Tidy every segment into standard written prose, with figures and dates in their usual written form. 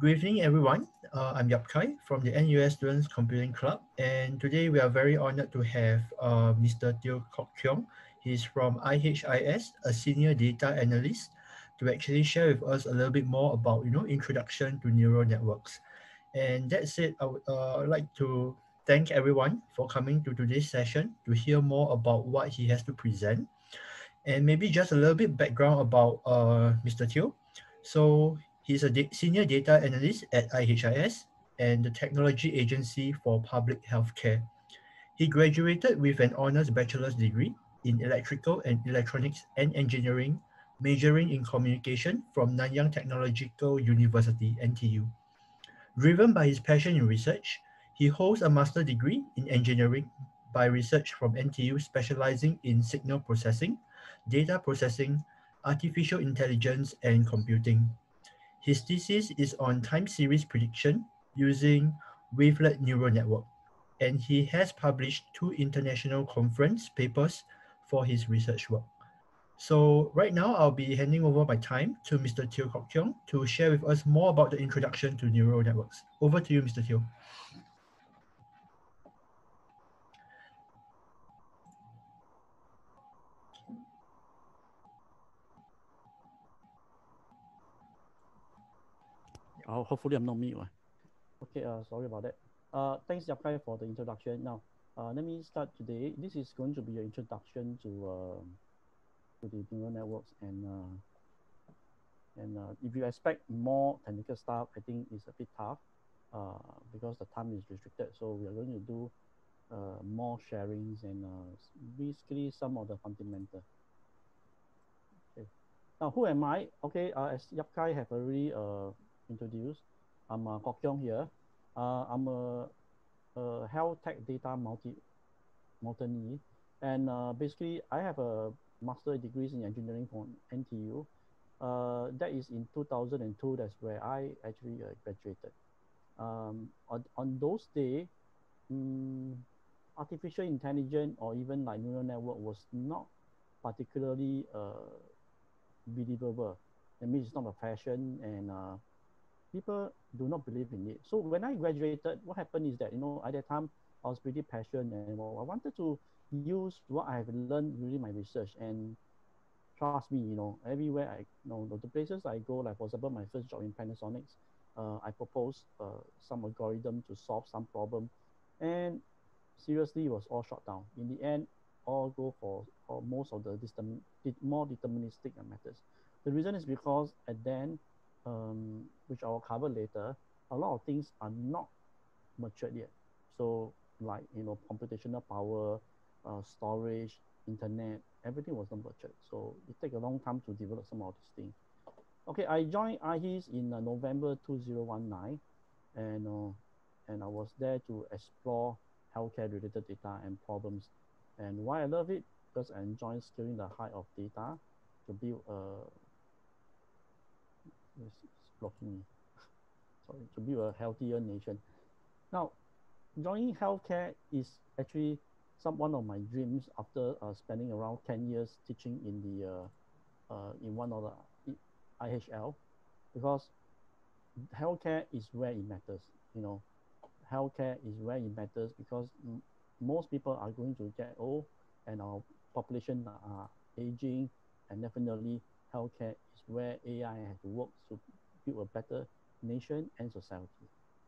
Good evening, everyone. I'm Yap Kai from the NUS Students Computing Club, and today we are very honored to have Mr. Kok Keong. He's from IHiS, a senior data analyst, to actually share with us a little bit more about introduction to neural networks. And that said, I would like to thank everyone for coming to today's session to hear more about what he has to present. And maybe just a little bit background about Mr. Teo. So he's a senior data analyst at IHIS and the Technology Agency for Public Healthcare. He graduated with an honors bachelor's degree in electrical and electronics and engineering, majoring in communication from Nanyang Technological University, NTU. Driven by his passion in research, he holds a master's degree in engineering by research from NTU specializing in signal processing, data processing, artificial intelligence, and computing. His thesis is on time series prediction using wavelet neural network, and he has published two international conference papers for his research work. So right now, I'll be handing over my time to Mr. Teo Kok Keong to share with us more about the introduction to neural networks. Over to you, Mr. Teo. Hopefully I'm not mute. Okay, sorry about that. Thanks, Yapkai, for the introduction. Now, let me start today. This is going to be an introduction to the neural networks, and if you expect more technical stuff, I think it's a bit tough because the time is restricted. So we are going to do more sharings and basically some of the fundamental. Okay. Now, who am I? Okay, as Yapkai have already introduced, I'm Kok Keong here. I'm a health tech data multi and basically I have a master degrees in engineering from NTU. That is in 2002. That's where I actually graduated. On those days, artificial intelligence or even like neural network was not particularly believable. That means it's not a fashion, and people do not believe in it. So when I graduated, what happened is that, at that time, I was pretty passionate, and I wanted to use what I have learned during my research. And trust me, everywhere the places I go, like for example, my first job in Panasonic, I proposed some algorithm to solve some problem, and seriously, it was all shut down. In the end, all go for most of the more deterministic methods. The reason is because at then, which I will cover later, a lot of things are not matured yet. So like, computational power, storage, internet, everything was not matured. So it takes a long time to develop some of these things. Okay, I joined IHiS in November 2019, and I was there to explore healthcare related data and problems. And why I love it? Because I enjoy scaling the height of data to build it's blocking me. Sorry, to build a healthier nation. Now, joining healthcare is actually one of my dreams after spending around 10 years teaching in in one of the IHL, because healthcare is where it matters. Healthcare is where it matters because most people are going to get old, and our population are aging, and definitely healthcare is where AI has to work to build a better nation and society.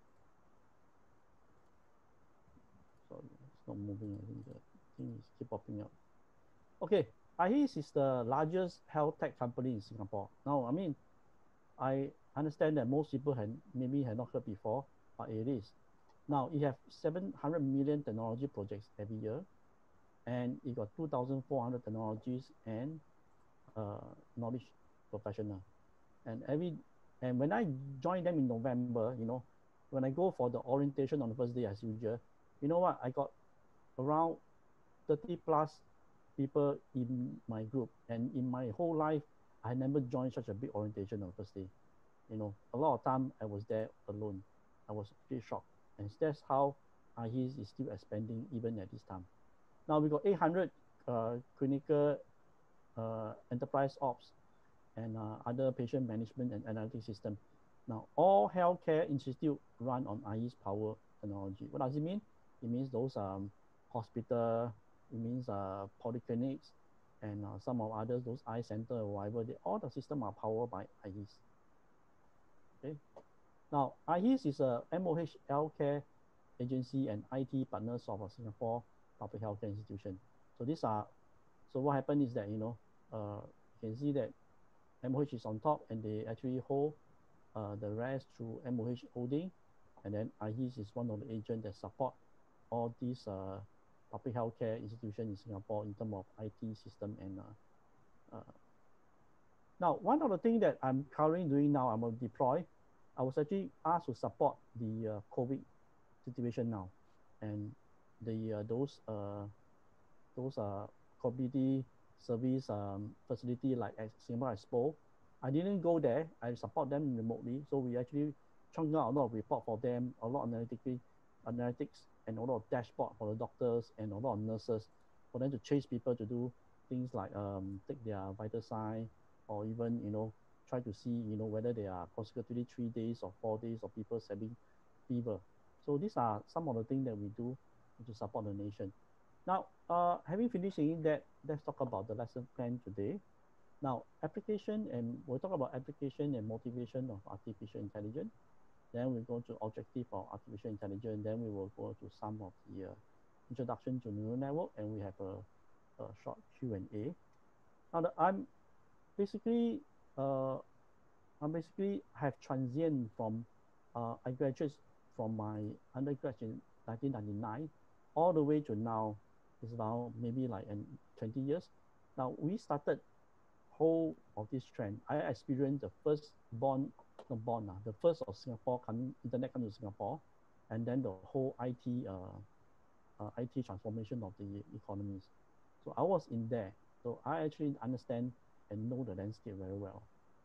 Sorry, it's not moving. I think the thing is keep popping up. Okay, IHiS is the largest health tech company in Singapore. Now, I understand that most people maybe have not heard before, but it is. Now, it has 700 million technology projects every year, and it got 2,400 technologies and knowledge professional. And when I joined them in November, when I go for the orientation on the first day as usual, you know what? I got around 30 plus people in my group, and in my whole life, I never joined such a big orientation on the first day. A lot of time I was there alone. I was pretty shocked, and that's how IHiS is still expanding even at this time. Now we got 800 clinical enterprise ops and other patient management and analytics system. Now, all healthcare institute run on IHiS power technology. What does it mean? It means those hospital, it means polyclinics, and some of others, those eye center or whatever, all the system are powered by IHiS. Okay. Now, IHiS is a MOH healthcare agency and IT partners of a Singapore public healthcare institution. So these are, so what happened is that, you can see that MOH is on top and they actually hold the rest through MOH holding. And then IHiS is one of the agents that support all these public healthcare institutions in Singapore in terms of IT system. And now, one of the things that I'm currently doing now, I'm going to deploy, I was actually asked to support the COVID situation now. And the those community service facility like at Singapore Expo, I didn't go there. I support them remotely. So we actually chunk out a lot of report for them, a lot of analytics, and a lot of dashboard for the doctors and a lot of nurses for them to chase people to do things like take their vital sign or even try to see whether they are consecutively 3 days or 4 days of people having fever. So these are some of the things that we do to support the nation. Now, having finished saying that, let's talk about the lesson plan today. Now, application, and we'll talk about application and motivation of artificial intelligence. Then we go to objective of artificial intelligence. Then we will go to some of the introduction to neural network, and we have a short Q&A. Now, basically, uh, I basically have transitioned from, I graduated from my undergrad in 1999 all the way to now. It's about maybe like 20 years. Now, we started whole of this trend. I experienced the first the first of Singapore internet coming to Singapore, and then the whole IT transformation of the economies. So I was in there. So I actually understand and know the landscape very well.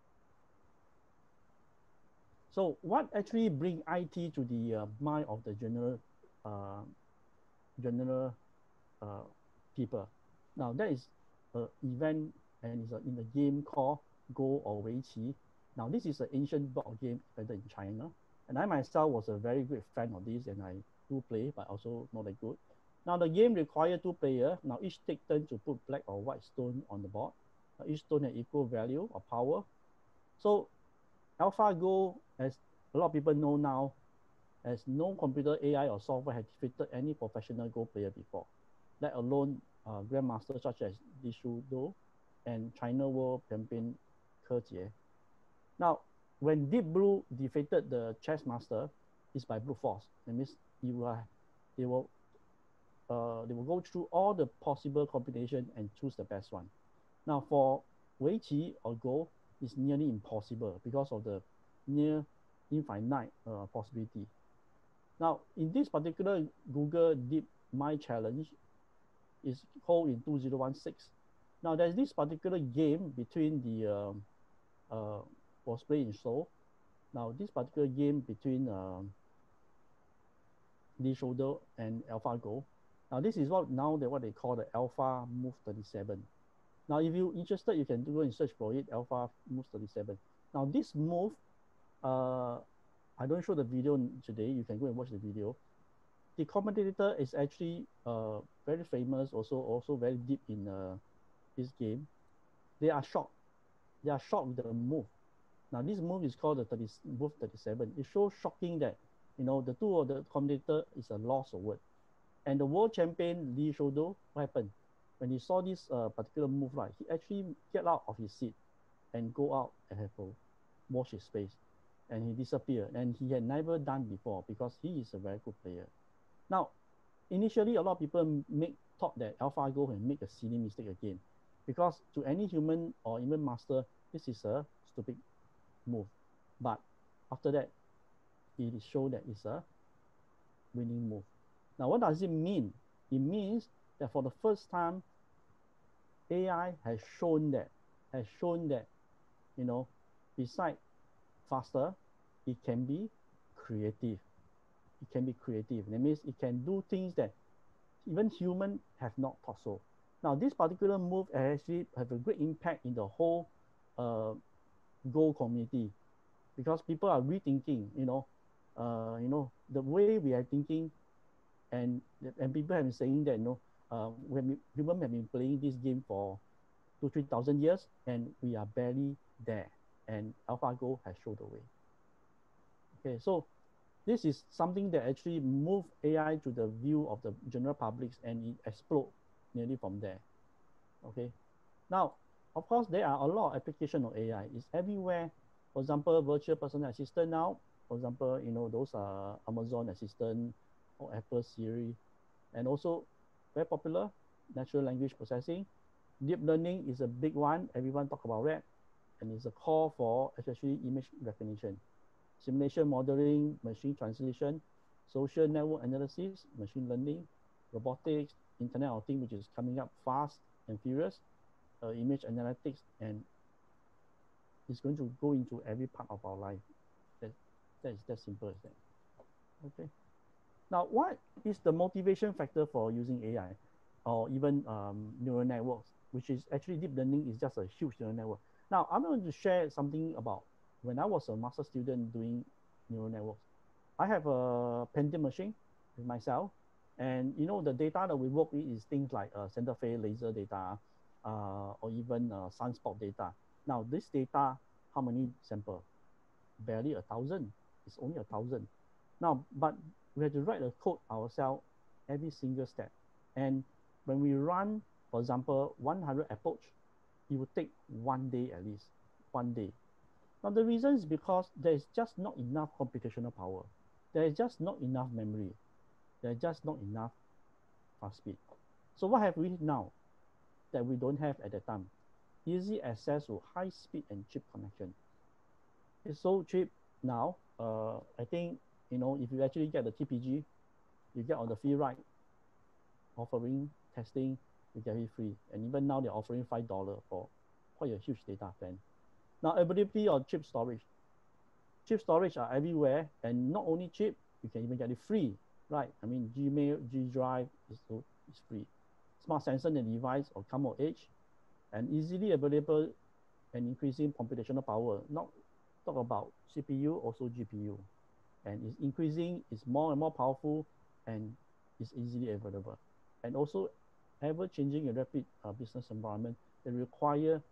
So what actually bring IT to the mind of the uh, general people? Now that is an event and it's in the game called Go or Wei Qi. Now this is an ancient board game invented in China, and I myself was a very great fan of this, and I do play, but also not that good. Now the game requires two players. Now each take turn to put black or white stone on the board. Now, each stone has equal value or power. So AlphaGo, as a lot of people know now, as no computer AI or software has defeated any professional Go player before, let alone grandmasters such as Li Shudo and China World Champion Ke Jie. Now, when Deep Blue defeated the chess master, it's by brute force. That means they will go through all the possible combination and choose the best one. Now, for Wei Qi or Go, it's nearly impossible because of the near infinite possibility. Now, in this particular Google Deep Mind Challenge, is called in 2016. Now, there's this particular game between the was played in Seoul. Now, this particular game between Lee Shoulder and AlphaGo. Now, this is what they call the Alpha Move 37. Now, if you're interested, you can go and search for it, Alpha Move 37. Now, this move, I don't show the video today. You can go and watch the video. The commentator is actually very famous, also very deep in this game. They are shocked. They are shocked with the move. Now, this move is called the move 37. It's so shocking that, the two of the commentator is a loss of word. And the world champion, Li Shodo, what happened? When he saw this particular move, right, he actually get out of his seat and go out and have to wash his face. And he disappeared. And he had never done before because he is a very good player. Now, initially, a lot of people thought that AlphaGo can make a silly mistake again. Because to any human or even master, this is a stupid move. But after that, it is shown that it's a winning move. Now, what does it mean? It means that for the first time, AI has shown that, besides faster, it can be creative. It can be creative. That means it can do things that even humans have not thought so. Now, this particular move actually have a great impact in the whole Go community because people are rethinking, the way we are thinking, and and people have been saying that, when human have been playing this game for 2-3 thousand years, and we are barely there, and AlphaGo has showed the way. Okay, so this is something that actually move AI to the view of the general publics, and it explode nearly from there. Okay, now of course there are a lot of application of AI. It's everywhere. For example, virtual personal assistant now. For example, those are Amazon Assistant or Apple Siri, and also very popular natural language processing. Deep learning is a big one. Everyone talk about that, and it's a core for especially image recognition, simulation modeling, machine translation, social network analysis, machine learning, robotics, Internet of Things, which is coming up fast and furious, image analytics, and it's going to go into every part of our life. That is that simple as that. Okay. Now, what is the motivation factor for using AI or even neural networks, which is actually deep learning is just a huge neural network. Now, I'm going to share something about when I was a master student doing neural networks. I have a Pentium machine with myself, and the data that we work with is things like center phase laser data, or even sunspot data. Now, this data, how many sample? Barely 1,000. It's only 1,000. Now, but we have to write a code ourselves every single step. And when we run, for example, 100 approach, it would take 1 day at least, 1 day. Now, the reason is because there is just not enough computational power. There is just not enough memory. There is just not enough fast speed. So what have we now that we don't have at that time? Easy access to high speed and cheap connection. It's so cheap now. I think, if you actually get the TPG, you get on the free ride, offering, testing, you get it free. And even now they're offering $5 for quite a huge data plan. Now, availability of cheap storage. Cheap storage are everywhere, and not only cheap, you can even get it free, right? I mean, Gmail, G Drive is free. Smart sensor and device or come of age, and easily available and increasing computational power. Not talk about CPU, also GPU. And it's increasing, it's more and more powerful, and it's easily available. And also ever-changing and rapid business environment that require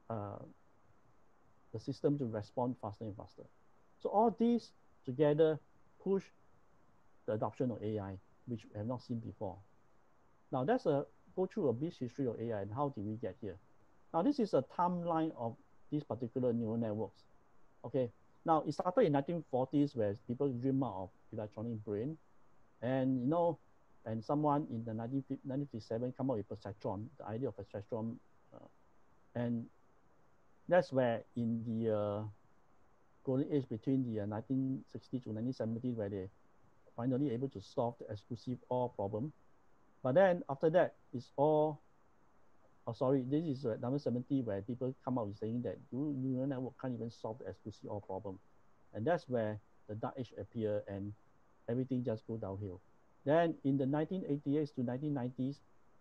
the system to respond faster and faster. So all these together push the adoption of AI, which we have not seen before. Now that's go through a brief history of AI and how did we get here. Now this is a timeline of these particular neural networks. Okay, now it started in 1940s where people dream out of electronic brain, and and someone in the 1957 come up with perceptron, the idea of perceptron, and that's where in the golden age between the 1960 to 1970, where they finally able to solve the exclusive OR problem. But then after that, it's all, this is number 70, where people come out with saying that neural network can't even solve the exclusive OR problem. And that's where the dark age appear and everything just go downhill. Then in the 1980s to 1990s,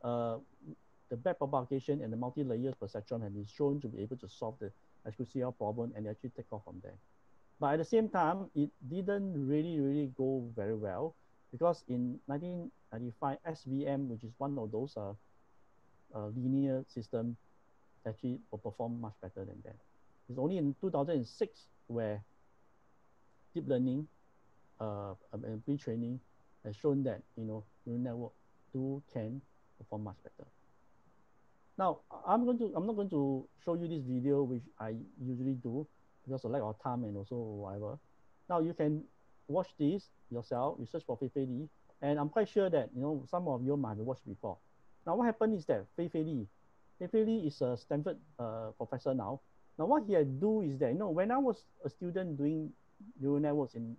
the backpropagation and the multi-layer perceptron have been shown to be able to solve the exclusive OR problem and actually take off from there. But at the same time, it didn't really go very well, because in 1995, SVM, which is one of those linear system, actually will perform much better than that. It's only in 2006 where deep learning and pre-training has shown that neural network can perform much better. Now I'm not going to show you this video, which I usually do because of lack of time and also whatever. Now you can watch this yourself, you search for Fei Fei Li, and I'm quite sure that some of you might have watched before. Now what happened is that Fei Fei Li is a Stanford professor now. Now what he had do is that when I was a student doing neural networks in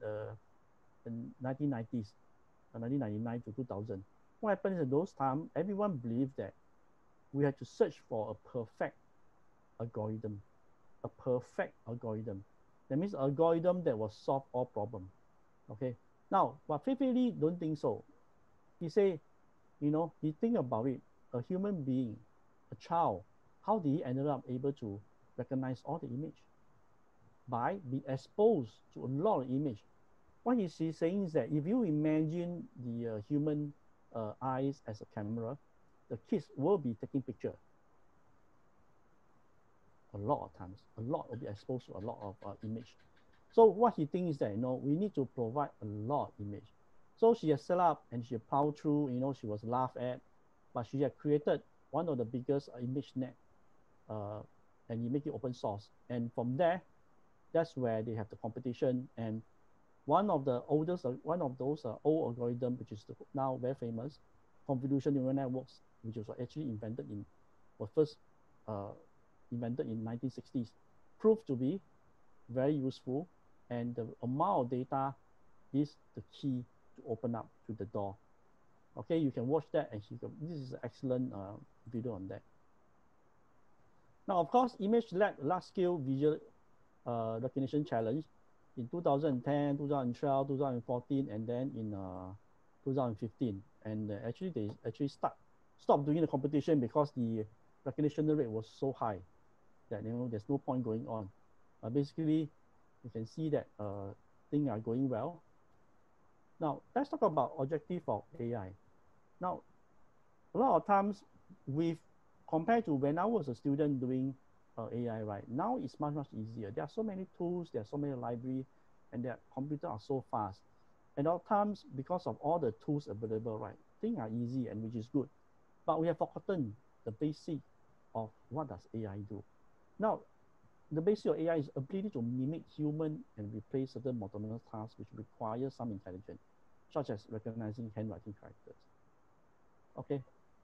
1990s, 1999 to 2000, what happened is at those times everyone believed that we had to search for a perfect algorithm. A perfect algorithm. That means algorithm that will solve all problems. Okay. Now, but Fei Fei Li don't think so. He say, he think about it. A human being, a child, how did he ended up able to recognize all the image? by being exposed to a lot of image. What he's saying is that if you imagine the human eyes as a camera, the kids will be taking picture a lot of times. A lot will be exposed to a lot of image. So what he thinks is that we need to provide a lot of image. So she has set up and she plowed through. She was laughed at, but she had created one of the biggest image net, uh, and he make it open source. And from there, that's where they have the competition. And one of the oldest, one of those old algorithm, which is now very famous, convolutional neural networks, which was actually was first uh, invented in 1960s, proved to be very useful, and the amount of data is the key to open up to the door. Okay, you can watch that, and this is an excellent video on that. Now, of course, image large-scale visual recognition challenge in 2010, 2012, 2014, and then in 2015. And actually, they actually stopped doing the competition because the recognition rate was so high that there's no point going on. Basically, you can see that things are going well. Now, let's talk about objective of AI. Now, a lot of times, compared to when I was a student doing AI, right? Now it's much easier. There are so many tools, there are so many libraries, and their computers are so fast. And at times, because of all the tools available, right, things are easy, and which is good. But we have forgotten the basic of what does AI do. Now, the basic of AI is ability to mimic human and replace certain monotonous tasks which require some intelligence, such as recognizing handwriting characters. Okay.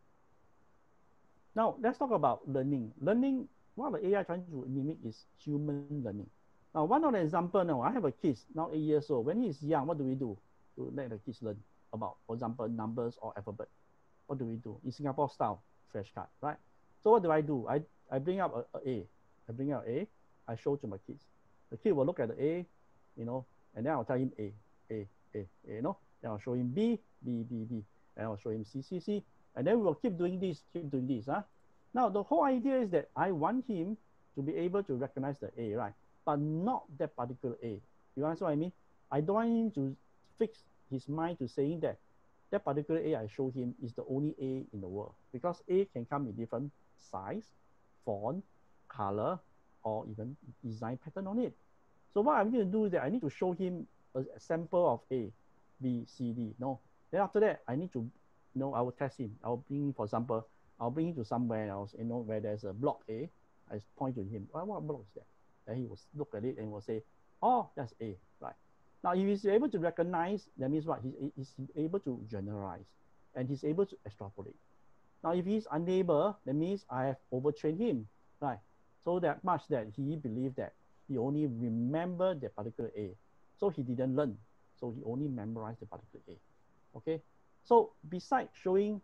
Now, let's talk about learning. Learning, what the AI trying to mimic is human learning. Now, one of the example now, I have a kid, now 8 years old. When he's young, what do we do to let the kids learn about, for example, numbers or alphabet? What do we do? In Singapore style, flashcard, right? So what do? I bring up a. I bring out A, I show to my kids. The kid will look at the A, and then I'll tell him A, then I'll show him B, B, and I'll show him C, C, C, and then we'll keep doing this, huh? Now, the whole idea is that I want him to be able to recognize the A, right? But not that particular A. You understand what I mean? I don't want him to fix his mind to saying that that particular A I show him is the only A in the world, because A can come in different size, font, color, or even design pattern on it. So what I'm going to do is that I need to show him a sample of A, B, C, D. No. Then after that, I need to, I will test him. I'll bring, for example, I'll bring him to somewhere else, where there's a block A. I point to him, what block is that? Then he will look at it and will say, oh, that's A, right? Now, if he's able to recognize, that means what? He's able to generalize, and he's able to extrapolate. Now, if he's unable, that means I have overtrained him, right? So that much that he believed that he only remembered the particular A. So he didn't learn. So he only memorized the particular A. Okay. So besides showing,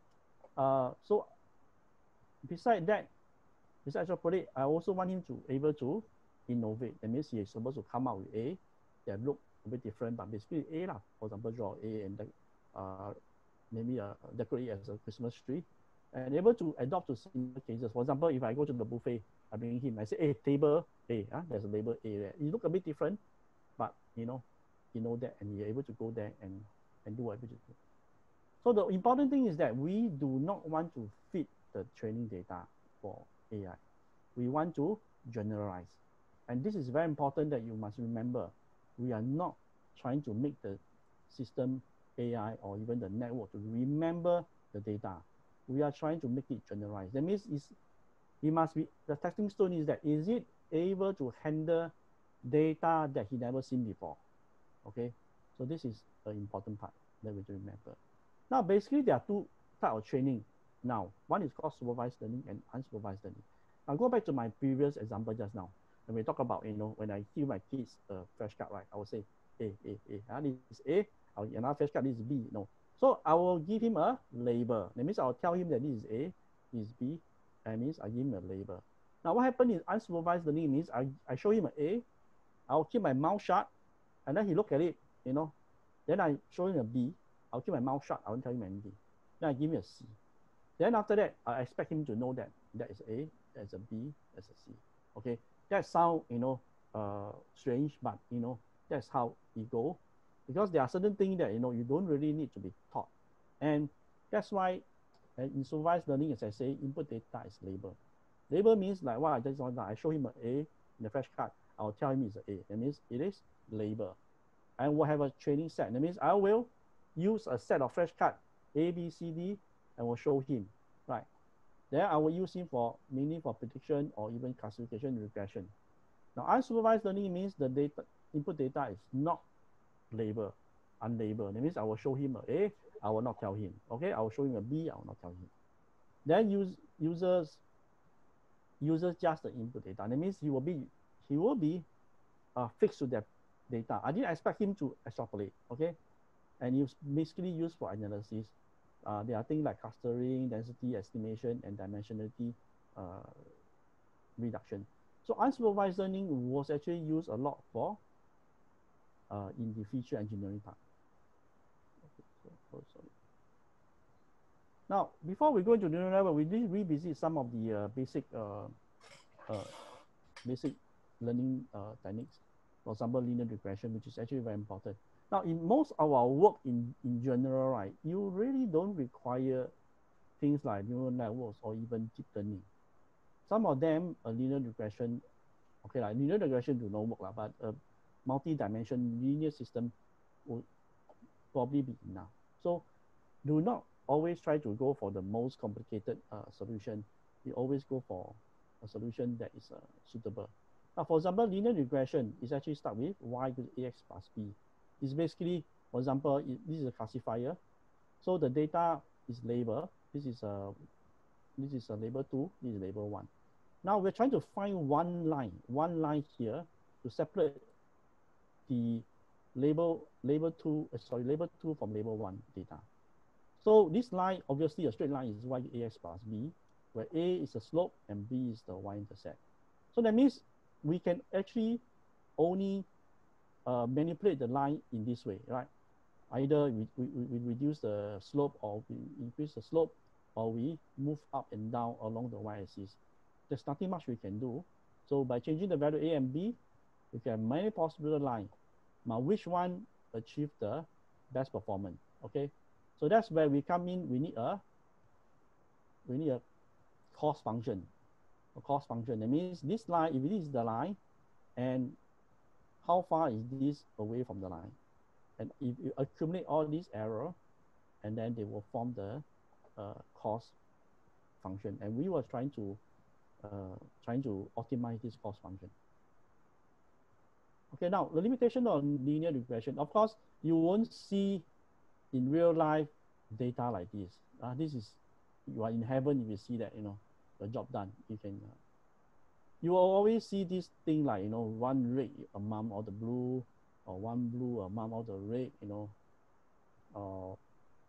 besides that, besides extrapolate, I also want him to able to innovate. That means he is supposed to come out with A that look a bit different, but basically A lah. For example, draw A and maybe decorate it as a Christmas tree, and able to adopt to similar cases. For example, if I go to the buffet, I bring him, I say, hey, table A, there's a label A there. It look a bit different, but he know that, and he's able to go there and do whatever to do. So the important thing is that we do not want to fit the training data for AI. We want to generalize. And this is very important that you must remember. We are not trying to make the system AI or even the network to remember the data. We are trying to make it generalized. That means it must be, the testing stone is that, is it able to handle data that he never seen before? Okay, so this is the important part that we have to remember. Now, basically, there are two types of training. Now, one is called supervised learning and unsupervised learning. I'll go back to my previous example just now. When we talk about, when I give my kids a flashcard, right, I will say, A. This is A. Another flashcard, this is B. So I will give him a label. That means I'll tell him that this is A, this is B. That means I give him a label. Now, what happens is unsupervised learning means I show him an A. I'll keep my mouth shut, and then he look at it, Then I show him a B. I'll keep my mouth shut. I won't tell him anything. Then I give him a C. Then after that, I expect him to know that that is A, that's a B, that's a C. Okay, that sound strange, but that's how it go, because there are certain things that you don't really need to be taught, and that's why in supervised learning, as I say, input data is label. Label means like what I just said. I show him an A in the flashcard. I'll tell him it's an A. That means it is label. And we'll have a training set. That means I will use a set of flashcard A, B, C, D, and will show him. Right. Then I will use him for mainly for prediction or even classification and regression. Now, unsupervised learning means the data input data is not labeled, unlabeled. That means I will show him a A, I will not tell him. Okay, I will show him a B, I will not tell him. Then users just the input data. That means he will be fixed to that data. I didn't expect him to extrapolate. Okay, and it's basically used for analysis. There are things like clustering, density estimation, and dimensionality reduction. So unsupervised learning was actually used a lot for in the feature engineering part. Okay, sorry. Now, before we go into neural network, we did revisit some of the basic learning techniques. For example, linear regression, which is actually very important. Now, in most of our work in general, right, you really don't require things like neural networks or even deep learning. Some of them, a linear regression, okay, like linear regression do not work, but a multi-dimension linear system would probably be enough. So do not always try to go for the most complicated solution. You always go for a solution that is suitable. Now, for example, linear regression is actually start with y equals ax plus b. It's basically, for example, this is a classifier. So the data is labeled. This is a label 2, this is label 1. Now we're trying to find one line here to separate the label 2 from label 1 data. So this line, obviously a straight line, is y ax plus b, where a is the slope and b is the y-intercept. So that means we can actually only manipulate the line in this way, right? Either we reduce the slope, or we increase the slope, or we move up and down along the y-axis. There's nothing much we can do. So by changing the value a and b, we can have many possible lines. Now, which one achieve the best performance? Okay, so that's where we come in. We need a cost function. A cost function. That means this line, if this is the line, and how far is this away from the line? And if you accumulate all these error, and then they will form the cost function. And we were trying to optimize this cost function. Okay, now the limitation on linear regression. Of course, you won't see in real life data like this. This is, you are in heaven if you see that, the job done. You will always see this thing like, one red among all the blue, or one blue among all the red, or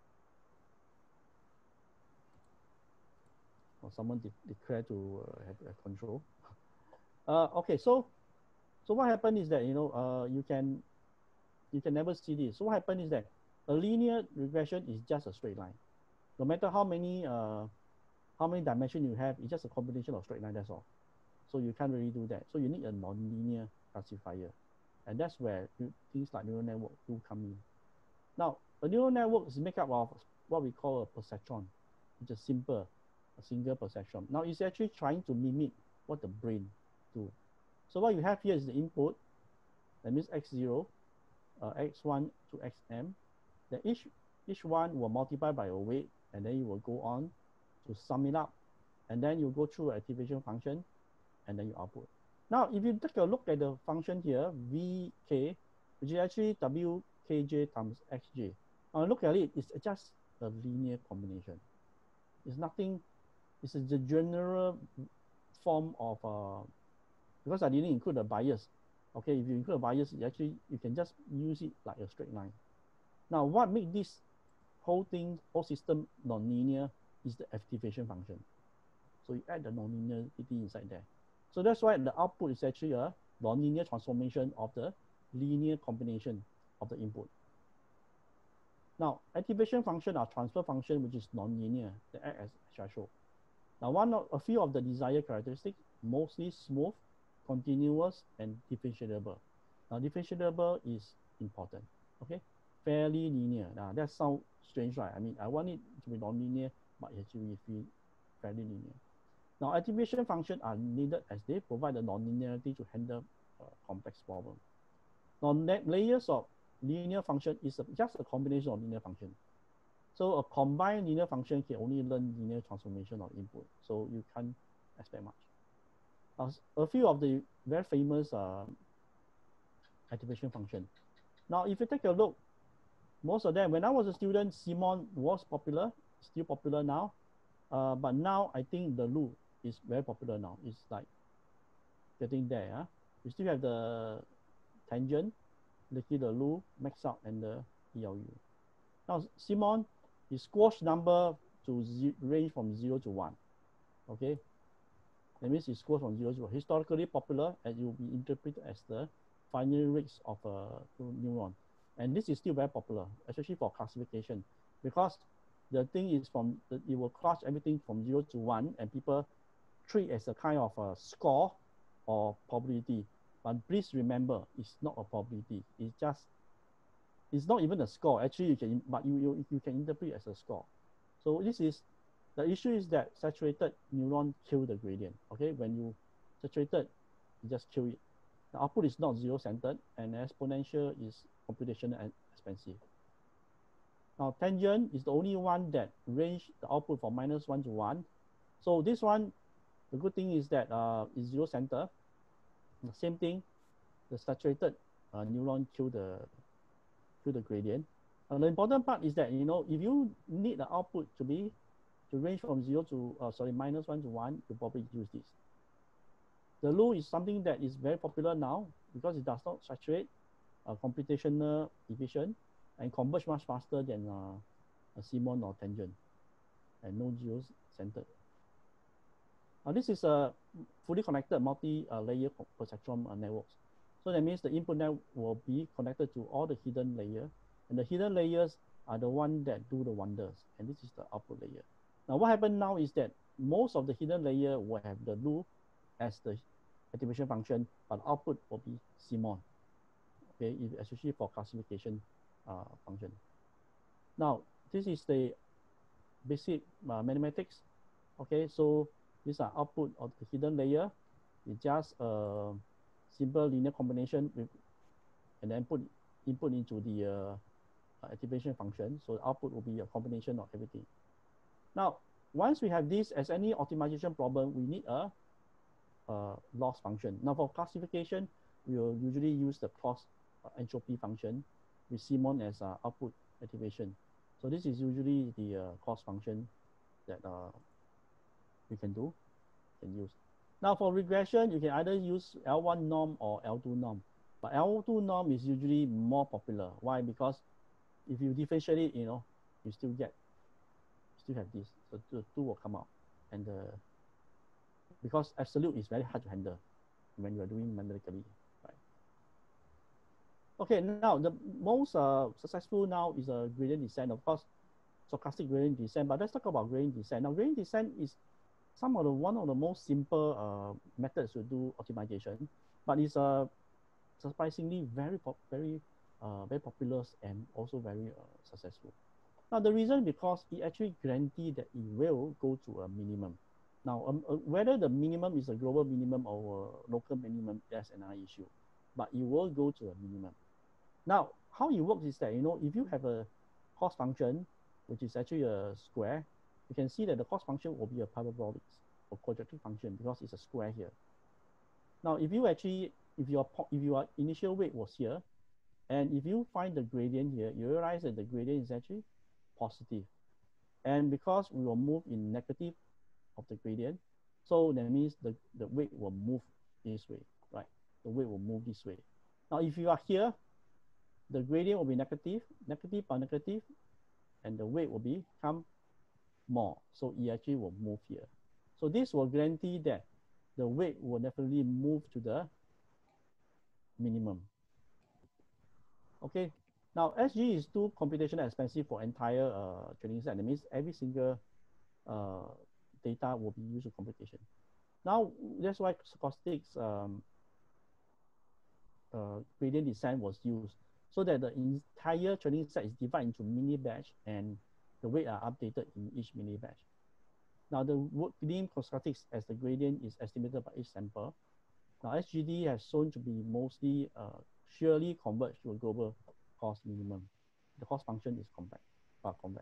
someone declare to have control. Okay, so what happened is that, you can never see this. So what happened is that a linear regression is just a straight line. No matter how many dimensions you have, it's just a combination of straight line, that's all. So you can't really do that. So you need a non-linear classifier. And that's where things like neural network do come in. Now, a neural network is made up of what we call a perceptron, which is simple, a single perceptron. Now, it's actually trying to mimic what the brain do. So what you have here is the input. That means x0, x1 to xm. Then each one will multiply by a weight, and then you will go on to sum it up. And then you go through an activation function, and then you output. Now, if you take a look at the function here, vk, which is actually wkj times xj. Now look at it, it's just a linear combination. It's nothing, it's the general form of, because I didn't include the bias. Okay, if you include a bias, you can just use it like a straight line. Now, what makes this whole system non-linear is the activation function. So you add the non-linearity inside there. So that's why the output is actually a non-linear transformation of the linear combination of the input. Now, activation function or transfer function, which is non-linear, they act as threshold. Now, a few of the desired characteristics, mostly smooth, continuous, and differentiable. Now, differentiable is important, okay? Fairly linear. Now, that sounds strange, right? I mean, I want it to be non-linear, but actually feel fairly linear. Now, attribution functions are needed as they provide the nonlinearity to handle complex problems. Now, layers of linear function is just a combination of linear function. So a combined linear function can only learn linear transformation of input. So you can't expect much. A few of the very famous activation function. Now, if you take a look, most of them, when I was a student, Simon was popular, still popular now. But now I think the loop is very popular now. It's like getting there. Huh? You still have the tangent, the loop, max out, and the ELU. Now, Simon is squash number to range from 0 to 1. Okay? That means it scores from 0 to 1. Historically popular, and it will be interpreted as the final rates of a neuron. And this is still very popular, especially for classification, because the thing is it will clutch everything from 0 to 1, and people treat as a kind of a score or probability. But please remember, it's not a probability. It's not even a score. Actually, you can interpret it as a score. So the issue is that saturated neuron kill the gradient. Okay, when you saturated, you just kill it. The output is not zero-centered, and exponential is computational and expensive. Now, tangent is the only one that range the output from -1 to 1. So this one, the good thing is that it's zero-center. The same thing, the saturated neuron kill the gradient. And the important part is that, if you need the output to range from -1 to 1, you probably use this. The loop is something that is very popular now because it does not saturate, computational efficient, and converge much faster than a Simon or tangent, and no geo-centered. Now, this is a fully connected multi-layer perceptron networks. So that means the input network will be connected to all the hidden layers, and the hidden layers are the ones that do the wonders, and this is the output layer. Now, what happened now is that most of the hidden layer will have the loop as the activation function, but output will be Simon, okay, especially for classification function. Now, this is the basic mathematics, okay, so these are output of the hidden layer. It's just a simple linear combination and then put input into the activation function, so the output will be a combination of everything. Now, once we have this, as any optimization problem, we need a loss function. Now, for classification, we will usually use the cross entropy function with Simon as output activation. So this is usually the cost function that we can use. Now, for regression, you can either use L1 norm or L2 norm. But L2 norm is usually more popular. Why? Because if you differentiate it, you still have this. So the 2 will come out. And because absolute is very hard to handle when you are doing mathematically, right? Okay, now the most successful now is a gradient descent, of course, stochastic gradient descent. But let's talk about gradient descent. Now, gradient descent is one of the most simple methods to do optimization, but it's surprisingly very popular and also very successful. Now, the reason because it actually guarantees that it will go to a minimum. Now, whether the minimum is a global minimum or a local minimum, that's another issue, but it will go to a minimum. Now, how it works is that, if you have a cost function, which is actually a square, you can see that the cost function will be a parabolic or quadratic function because it's a square here. Now, if your initial weight was here, and if you find the gradient here, you realize that the gradient is actually positive. And because we will move in negative of the gradient, so that means the weight will move this way, right? The weight will move this way. Now, if you are here, the gradient will be negative by negative, and the weight will become more. So it actually will move here. So this will guarantee that the weight will definitely move to the minimum. Okay. Now, SG is too computationally expensive for entire training set. That means every single data will be used for computation. Now, that's why statistics gradient descent was used so that the entire training set is divided into mini batch and the weight are updated in each mini batch. Now the mean cosmetics as the gradient is estimated by each sample. Now SGD has shown to be mostly surely converged to a global cost minimum. The cost function is convex.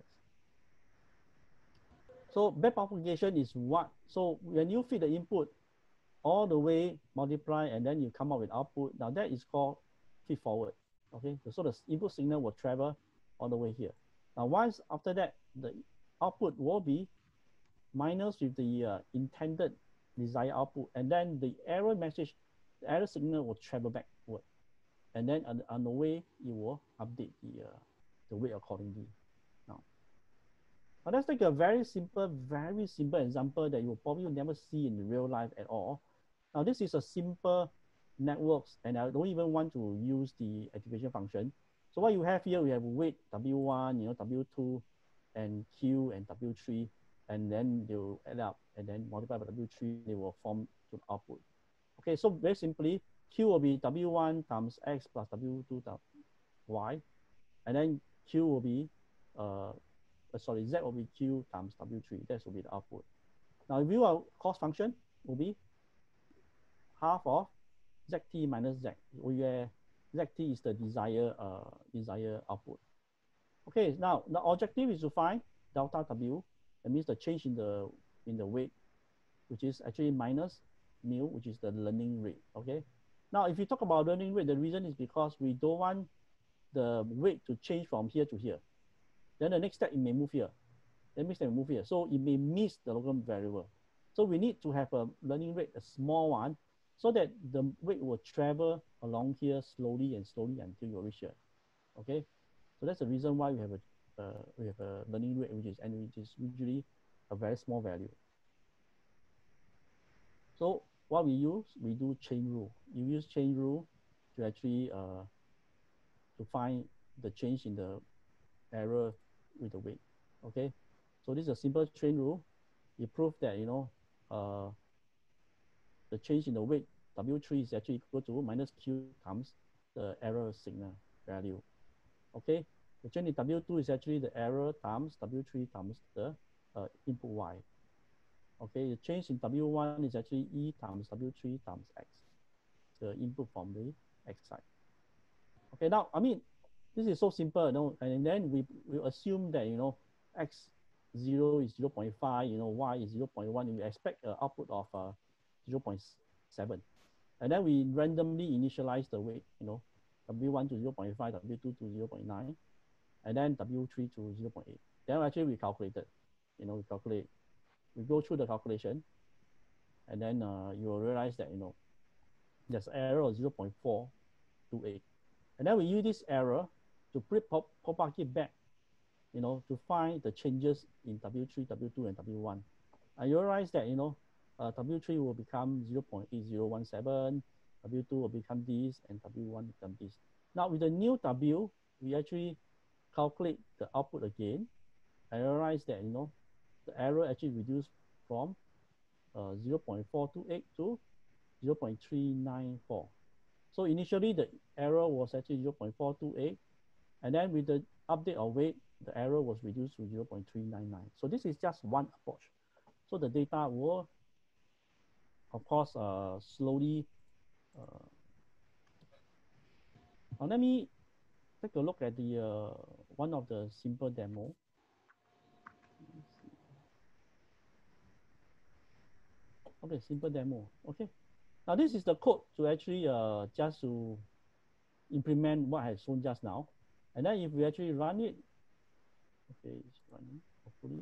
So backpropagation is what? So when you feed the input all the way, multiply, and then you come up with output. Now that is called feed forward. Okay, so the input signal will travel all the way here. Now once after that, the output will be minus with the intended desired output, and then the error message, the error signal will travel backward, and then on the way you will update the weight accordingly. Now, let's take a very simple example that you will probably never see in real life at all. Now this is a simple networks, and I don't even want to use the activation function. So what you have here, we have weight W1, W2, and Q and W3, and then they will add up and then multiply by W3, they will form to output. Okay, so very simply, Q will be W1 times X plus W2 times Y, and then Q will be, Z will be Q times W3, that will be the output. Now, if you are cost function, will be half of ZT minus Z, where ZT is the desired output. Okay, now the objective is to find delta W. That means the change in the weight, which is actually minus mu, which is the learning rate. Okay. Now, if you talk about learning rate, the reason is because we don't want the weight to change from here to here. Then the next step, it may move here. Then next step, it move here. So it may miss the local variable. So we need to have a learning rate, a small one, so that the weight will travel along here slowly until you reach here. Okay. So that's the reason why we have a learning rate, which is usually a very small value. So what we do chain rule. You use chain rule to actually to find the change in the error with the weight. Okay, so this is a simple chain rule. It proves that the change in the weight W3 is actually equal to minus Q times the error signal value. Okay, the change in W2 is actually the error times W3 times the input Y. Okay, the change in W1 is actually E times W3 times X, the input from the X side. Okay, now, I mean, this is so simple, and then we assume that, X0 is 0.5, Y is 0.1, and we expect an output of 0.7. And then we randomly initialize the weight, W1 to 0.5, W2 to 0.9, and then W3 to 0.8. Then actually we calculated, we go through the calculation, and then you will realize that, there's error of 0.428. And then we use this error to propagate back, to find the changes in W3, W2, and W1. And you realize that, W3 will become 0.8017, W2 will become this, and W1 will become this. Now with the new W, we actually calculate the output again. I realize that, the error actually reduced from 0.428 to 0.394. So initially the error was actually 0.428, and then with the update of weight, the error was reduced to 0.399. So this is just one approach. So the data will, of course, slowly. Now let me take a look at the one of the simple demo. Okay, simple demo. Okay. Now this is the code to actually just to implement what I have shown just now. And then if we actually run it, okay, it's running, hopefully.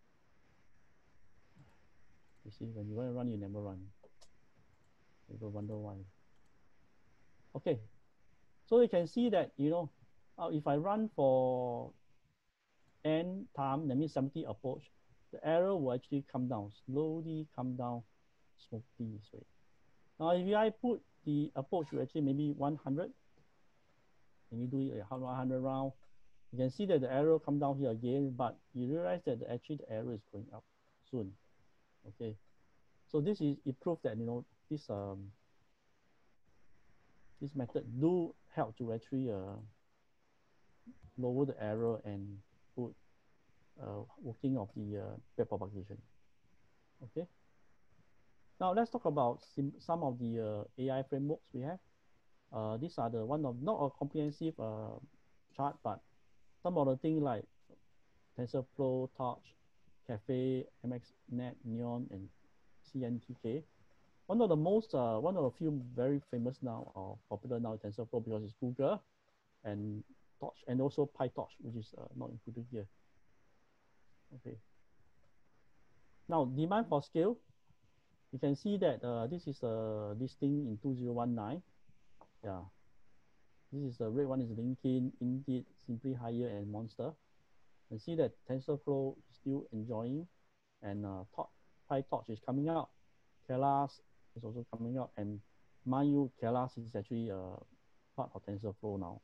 You see, when you want to run, you never run. You will wonder why. Okay, so you can see that, if I run for n time, that means 70 approach, the error will actually come down, slowly come down, smoothly this way. Now, if I put the approach to actually maybe 100, and you do it 100 round, you can see that the error come down here again, but you realize that actually the error is going up soon. Okay, so this is it proves that this this method do help to actually lower the error and good working of the backpropagation. Okay. Now let's talk about some of the AI frameworks we have. These are the one of not a comprehensive chart, but some of the things like TensorFlow, Torch, Cafe, MXNet, Neon, and CNTK. One of the few very famous now or popular now is TensorFlow because it's Google and Torch, and also PyTorch, which is not included here. Okay. Now demand for scale, you can see that this is a listing in 2019. Yeah, this is the red one is LinkedIn, Indeed, Simply Higher, and Monster. And see that TensorFlow is still enjoying, and PyTorch is coming out. Keras is also coming out, and mind you, Keras is actually part of TensorFlow now.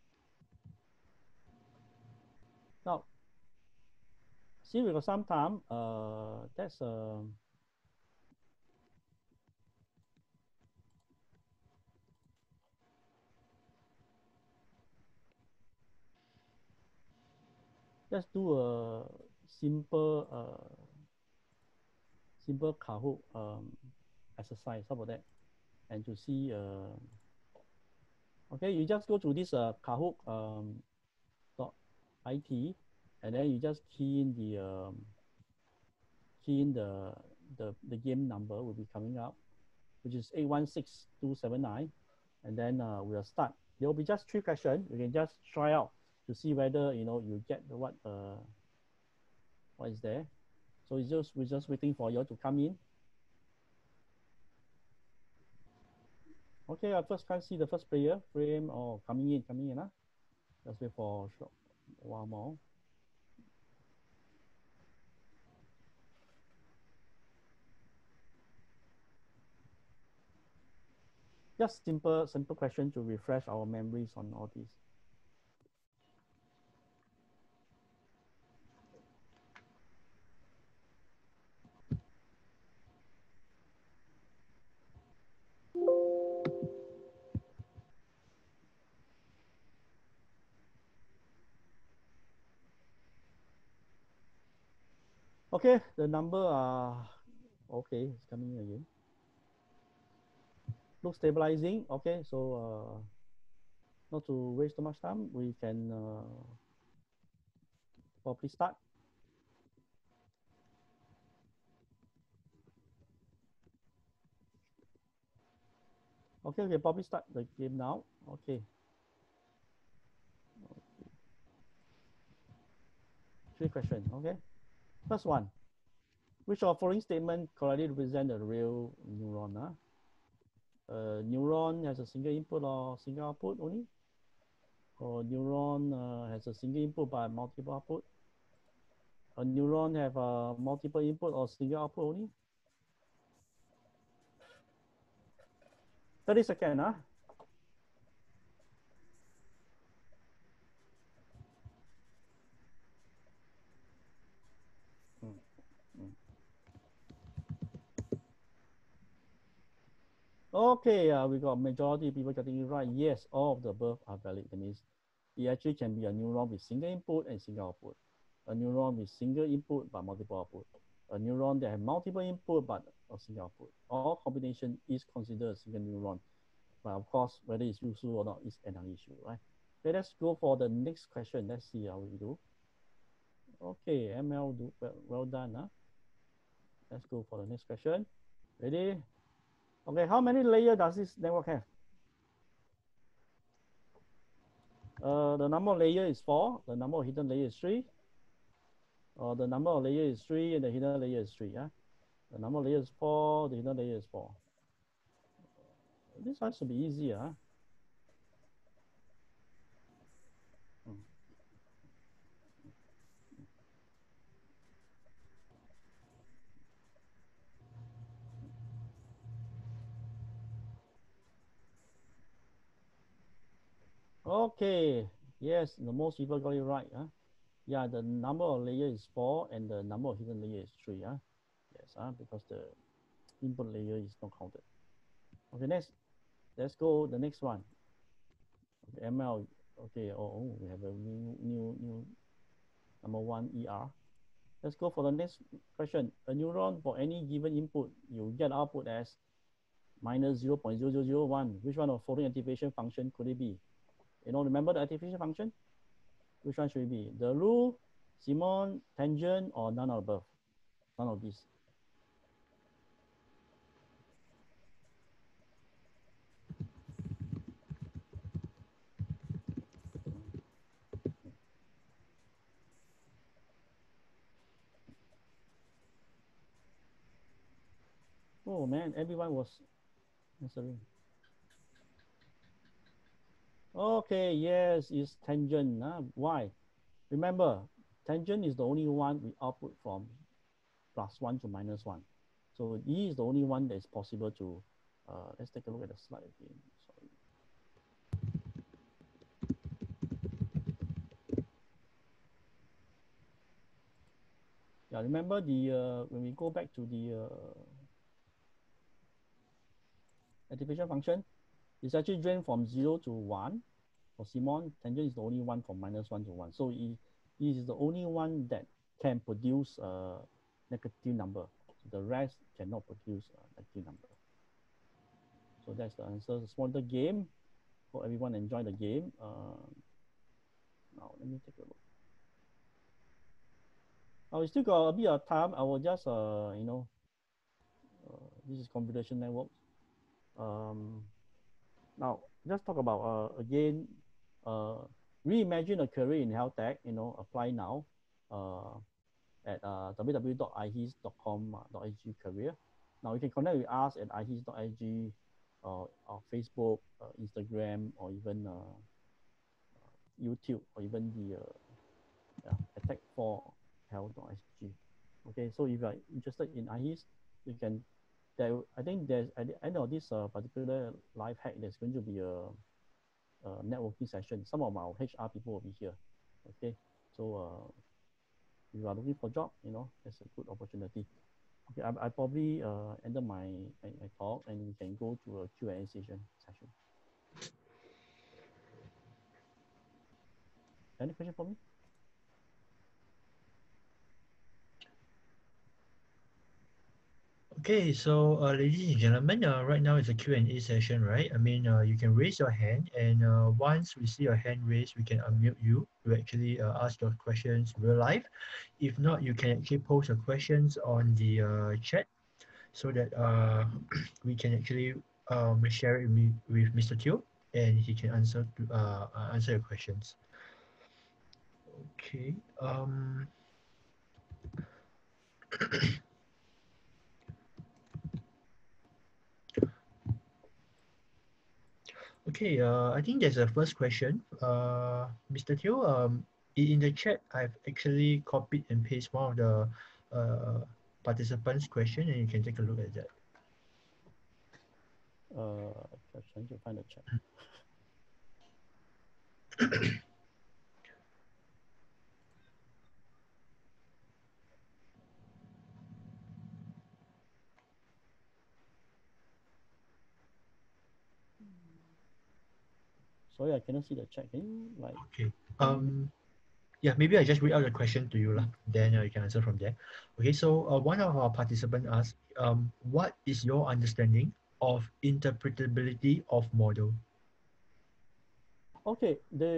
Now, see we got some time. That's let's do a simple simple Kahoot exercise. How about that? And to see okay, you just go to this Kahoot .it, and then you just key in the game number will be coming up, which is 816279, and then we'll start. There will be just 3 questions. You can just try out to see whether you get what is there. So we're just waiting for you to come in. Okay, I first can't see the first player frame. Oh, coming in. Huh? Let's wait for a while more. Just simple question to refresh our memories on all this. Okay, the number are okay, it's coming again. Looks stabilizing. Okay, so not to waste too much time, we can probably start. Okay, we can probably start the game now. Okay. 3 questions. Okay. First one. Which of following statement correctly represent a real neuron? A neuron has a single input or single output only? Or neuron has a single input but multiple output? A neuron have a multiple input or single output only? 30 seconds. Okay, we got majority of people getting it right. Yes, all of the above are valid. That means it actually can be a neuron with single input and single output. A neuron with single input but multiple output. A neuron that have multiple input but a single output. All combination is considered a single neuron. But of course, whether it's useful or not is another issue, right? Okay, let's go for the next question. Let's see how we do. Okay, ML, well done. Let's go for the next question. Ready? Okay, how many layers does this network have? The number of layer is 4. The number of hidden layer is 3. The number of layer is 3 and the hidden layer is 3. Yeah? The number of layers is 4. The hidden layer is 4. This one should be easier. Huh? Okay. Yes, the most people got it right. Huh? Yeah, the number of layer is 4 and the number of hidden layer is 3. Huh? Yes, because the input layer is not counted. Okay, next. Let's go the next one. Okay, ML. Okay. We have a new number one ER. Let's go for the next question. A neuron for any given input, you get output as minus 0.0001. Which one of following activation function could it be? Remember the activation function? Which one should it be? The rule, Simon, tangent, or none of above? None of these. Oh man, everyone was answering. Okay, yes, it's tangent. Why? Remember, tangent is the only one we output from +1 to -1. So E is the only one that is possible to, let's take a look at the slide again. Sorry. Yeah, remember when we go back to the activation function, it's actually drained from 0 to 1. For Simon, tangent is the only one from -1 to 1. So E is the only one that can produce a negative number. So the rest cannot produce a negative number. So that's the answer. It's one the game. Hope everyone enjoy the game. Now let me take a look. Now we still got a bit of time. I will just this is computation networks. Now just talk about again reimagine a career in health tech. Apply now at www.ihis.com.sg career. Now you can connect with us at ihis.sg or Facebook, Instagram, or even YouTube, or even the attack for health.sg. Okay, so if you are interested in IHiS, you can. I think there's at the end of this particular live hack, there's going to be a networking session. Some of our HR people will be here. Okay, so if you are looking for a job, it's a good opportunity. Okay, I probably end up my talk, and we can go to a Q&A session. Any question for me? Okay, so ladies and gentlemen, right now is a Q&A session, right? I mean, you can raise your hand, and once we see your hand raised, we can unmute you to actually ask your questions real life. If not, you can actually post your questions on the chat so that we can actually share it with Mr. Teo, and he can answer your questions. Okay. Okay, I think there's a first question. Mr. Teo, in the chat, I've actually copied and pasted one of the participants' question, and you can take a look at that. Just trying to find the chat. Sorry, I cannot see the chat. Can you Okay. Yeah, maybe I just read out the question to you, lah. Then you can answer from there. Okay, so one of our participants asked, what is your understanding of interpretability of model? Okay,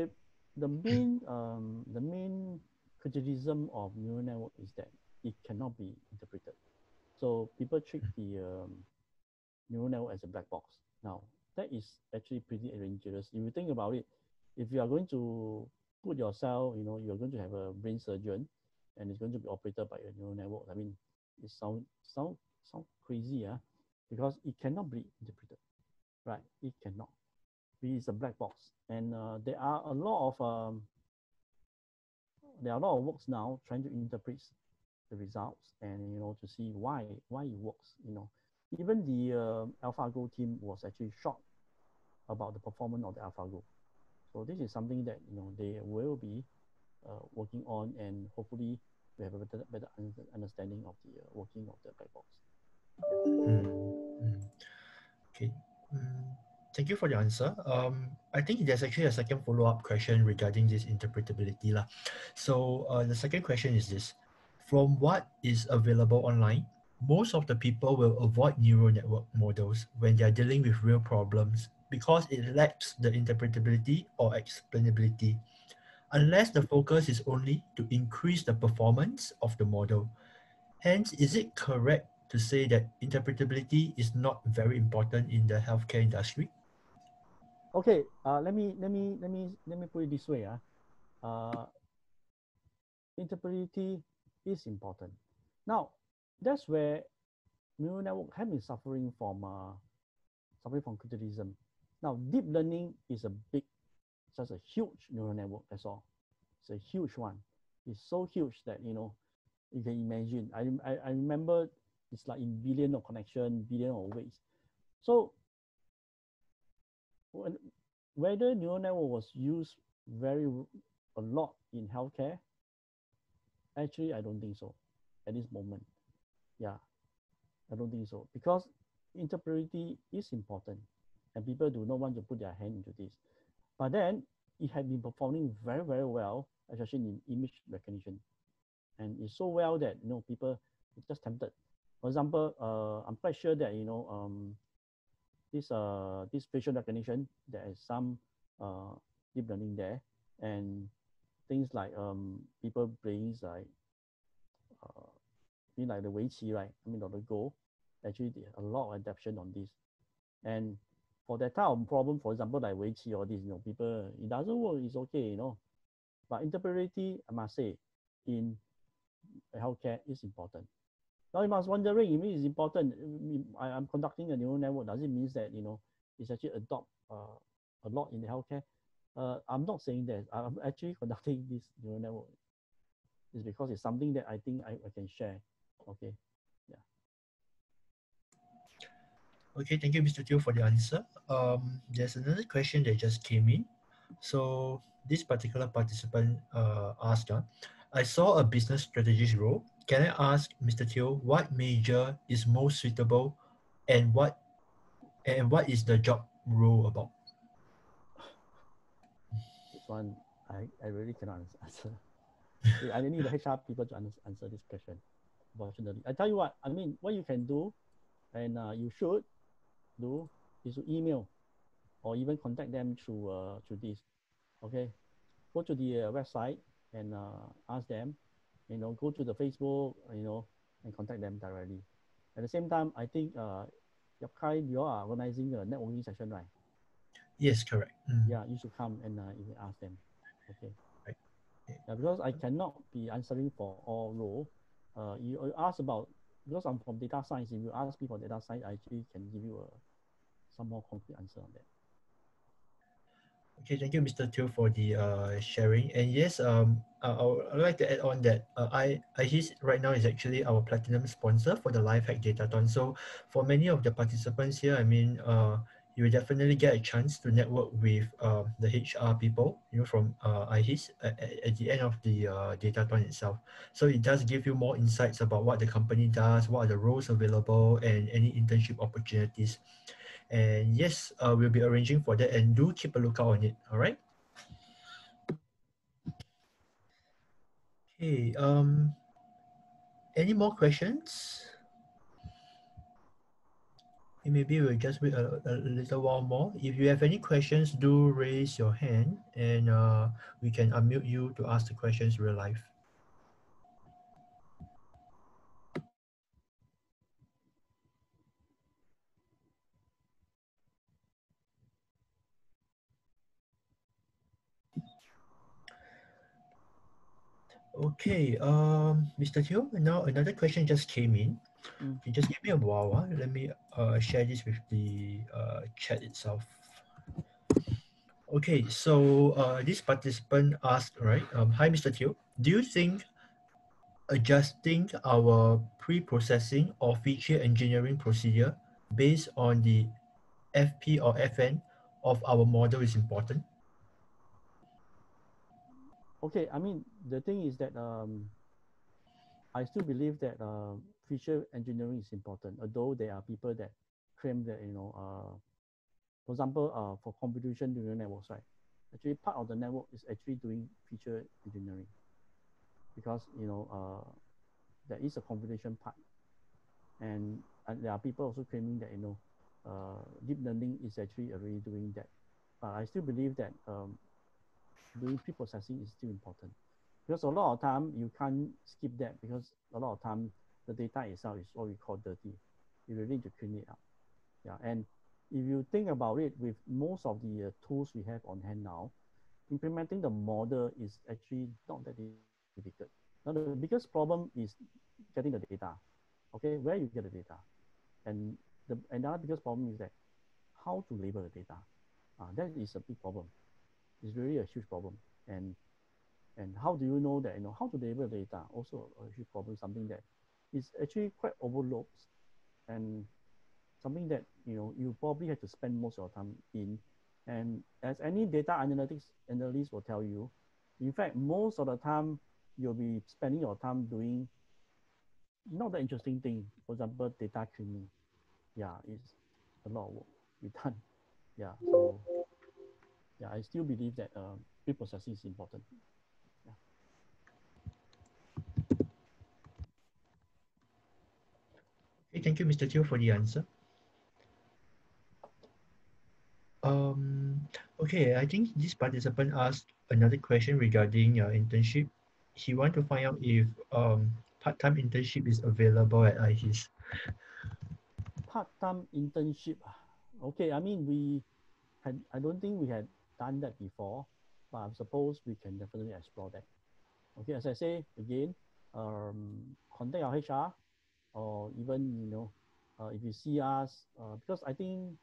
the main criticism of neural network is that it cannot be interpreted. So people treat the neural network as a black box. Now that is actually pretty dangerous. If you think about it, if you are going to put yourself, you're going to have a brain surgeon, and it's going to be operated by a neural network. I mean, it sound crazy, because it cannot be interpreted, right? It cannot. It's a black box, and there are a lot of works now trying to interpret the results, and to see why it works. Even the AlphaGo team was actually shocked about the performance of the AlphaGo. So this is something that they will be working on, and hopefully we have a better understanding of the working of the black box. Mm, mm. Okay. Thank you for the answer. I think there's actually a second follow-up question regarding this interpretability lah. So the second question is this: from what is available online, most of the people will avoid neural network models when they are dealing with real problems because it lacks the interpretability or explainability. Unless the focus is only to increase the performance of the model. Hence, is it correct to say that interpretability is not very important in the healthcare industry? Okay, let me put it this way. Uh, Interpretability is important. Now, that's where neural network have been suffering from criticism. Now, deep learning is a big, just a huge neural network. That's all. It's a huge one. It's so huge that you can imagine. I remember it's like in billion of connection, billion of weights. So when, whether neural network was used very a lot in healthcare, actually I don't think so at this moment. Yeah, I don't think so because interpretability is important, and people do not want to put their hand into this. But then it had been performing very very well, especially in image recognition, and it's so well that people are just tempted. For example, I'm quite sure that this facial recognition, there is some deep learning there, and things like people playing like uh, like the Weiqi, right? I mean, the Go, actually a lot of adaptation on this. And for that type of problem, for example, like Weiqi or this, people, it doesn't work, it's okay. But interpretability, I must say, in healthcare is important. Now you must wondering, if it is important, I'm conducting a neural network, does it mean that, it's actually adopt a lot in the healthcare? I'm not saying that. I'm actually conducting this neural network. It's because it's something that I think I can share. Okay. Yeah. Okay, thank you, Mr. Teo, for the answer. There's another question that just came in. So this particular participant asked, I saw a business strategist role. Can I ask Mr. Teo what major is most suitable and what is the job role about? This one I really cannot answer. I need the HR people to answer this question. Unfortunately, I tell you what. I mean, what you can do, and you should do, is to email or even contact them through this. Okay, go to the website and ask them. Go to the Facebook. And contact them directly. At the same time, I think Yap Kai, you are organizing a networking session, right? Yes, correct. Mm, Yeah, you should come and you can ask them. Okay. right. Okay. Yeah, because I cannot be answering for all role. You ask about, because I'm from data science. If you ask me for data science, I actually can give you some more concrete answer on that. Okay, thank you, Mr. Teo, for the sharing. And yes, I'd like to add on that IHiS right now is actually our platinum sponsor for the Life Hack Datathon. So for many of the participants here, I mean, you will definitely get a chance to network with the HR people, from IHiS at the end of the Datathon itself. So it does give you more insights about what the company does, what are the roles available, and any internship opportunities. And yes, we'll be arranging for that, and do keep a lookout on it. All right. Okay. Any more questions? Maybe we'll just wait a little while more. If you have any questions, do raise your hand, and we can unmute you to ask the questions real life. Okay. Mr. Teo, now another question just came in. Mm. You just give me a while. Let me share this with the chat itself. Okay, so this participant asked, right? Hi, Mr. Teo. Do you think adjusting our pre-processing or feature engineering procedure based on the FP or FN of our model is important? Okay, I mean, the thing is that I still believe that feature engineering is important, although there are people that claim that For example, for convolution neural networks, right? Actually, part of the network is actually doing feature engineering because there is a convolution part, and there are people also claiming that deep learning is actually already doing that. But I still believe that doing pre-processing is still important because a lot of time you can't skip that because a lot of time the data itself is what we call dirty. You really need to clean it up. Yeah, and if you think about it, with most of the tools we have on hand now, implementing the model is actually not that difficult. Now the biggest problem is getting the data. Okay, where you get the data, and another biggest problem is that how to label the data. That is a big problem. It's really a huge problem. And how do you know that how to label data? Also a huge problem. Something that is actually quite overlooked, and something that you probably have to spend most of your time in. And as any data analytics analyst will tell you, in fact, most of the time you'll be spending your time doing not the interesting thing. For example, data cleaning. Yeah, it's a lot of work to be done. Yeah, so yeah, I still believe that pre-processing is important. Yeah. Okay, thank you, Mr. Teo, for the answer. Um, okay, I think this participant asked another question regarding your internship. He want to find out if part-time internship is available at IHiS. Part-time internship. Okay, I mean I don't think we had done that before, but I suppose we can definitely explore that. Okay, as I say again, contact our HR, or even if you see us, because I think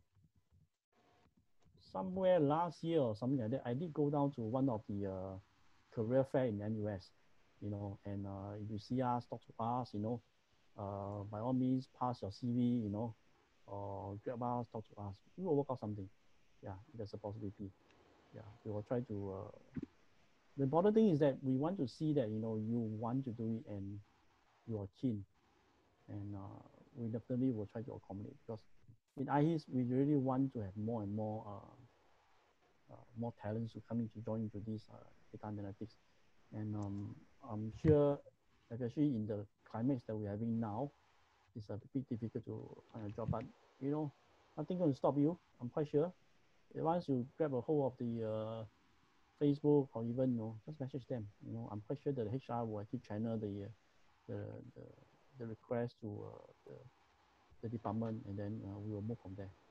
somewhere last year or something like that, I did go down to one of the career fair in NUS, and if you see us, talk to us, by all means, pass your CV, or grab us, talk to us. We will work out something. Yeah, there's a possibility. Yeah, we will try to. The important thing is that we want to see that you want to do it and you are keen, and we definitely will try to accommodate because in IHiS we really want to have more and more talents to come in to join into this data analytics. And I'm sure, especially in the climates that we're having now, it's a bit difficult to find a job. But nothing going to stop you. I'm quite sure. Once you grab a hold of the Facebook or even just message them. I'm quite sure that the HR will actually channel the the, the request to the department, and then we will move from there.